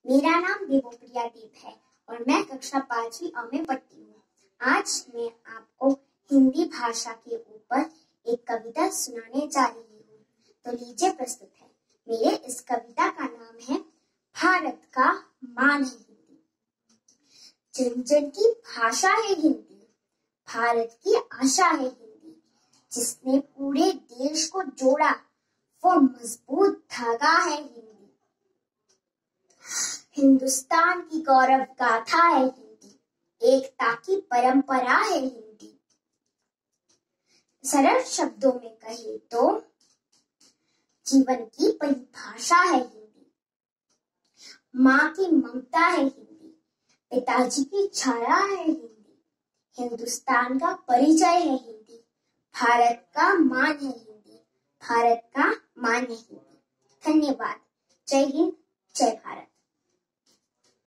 मेरा नाम देवप्रिया दीप है और मैं कक्षा 5वीं अ में पढ़ती हूँ। आज मैं आपको हिंदी भाषा के ऊपर एक कविता सुनाने जा रही हूँ। तो लीजिए प्रस्तुत है। मेरे इस कविता का नाम है भारत का मान है हिंदी। जन जन की भाषा है हिंदी, भारत की आशा है हिंदी। जिसने पूरे देश को जोड़ा वो मजबूत धागा है हिंदी। हिंदुस्तान की गौरव गाथा है हिंदी, एकता की परंपरा है हिंदी। सरल शब्दों में कहे तो जीवन की परिभाषा है हिंदी। माँ की ममता है हिंदी, पिताजी की छाया है हिंदी। हिंदुस्तान का परिचय है हिंदी, भारत का मान है हिंदी, भारत का मान है हिंदी। धन्यवाद। जय हिंद, जय भारत।